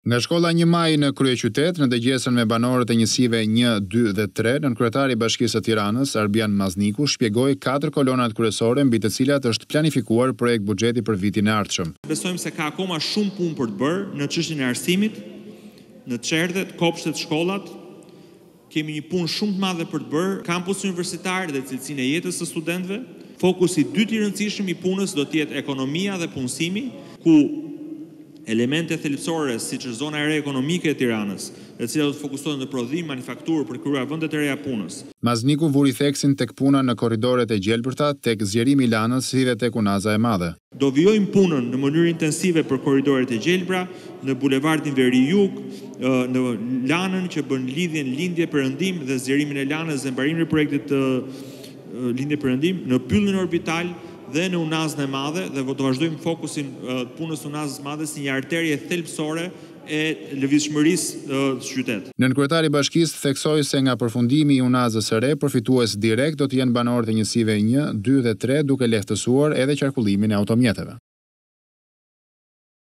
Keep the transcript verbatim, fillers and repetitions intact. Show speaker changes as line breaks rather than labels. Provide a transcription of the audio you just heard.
Nga shkolla një maj në kryeqytet, në dëgjesën me banorët e njësive një, dy dhe tre, nënkryetari i Bashkisë së Tiranës, Arbian Mazniku, shpjegoi katër kolonat kryesore mbi të cilat është planifikuar projekt buxheti për vitin e ardhshëm.
Besojmë se ka akoma shumë punë për të bërë në çështjen e arsimit, në çerdhet, kopshtet, shkollat. Kemi një punë shumë të madhe për të bërë, kampus universitar dhe cilësinë e jetës së studentëve. Fokusi i dytë i rëndësishëm i punës do të jetë ekonomia dhe punësimi, ku elemente thelbësore siç është zona e re ekonomike e Tiranës, e cila do të fokusohet në prodhim, manufakturë për krijuar vende të reja punës.
Mazniku vuri theksin tek puna në korridoret e gjelbërta, tek zgjerimi i lanës si dhe tek unaza e madhe.
Do vijojmë punën në mënyrë intensive për korridoret e gjelbra, në bulevardin Veri Jug, në lanën që bën lidhjen lindje perëndim dhe zgjerimin e lanës dhe mbarimin e projektit të lindje perëndim, në pyllin orbital dhe në unazën e madhe, dhe do vazhdojmë fokusin uh, punës unazës madhe si një arterie thelbësore e lëvizshmërisë të uh, qytet.
Nënkryetari i Bashkisë theksoi se nga përfundimi i unazës së re, përfitues direkt do të jenë banorët e njësive një, dy dhe tre, duke lehtësuar edhe qarkullimin e automjeteve.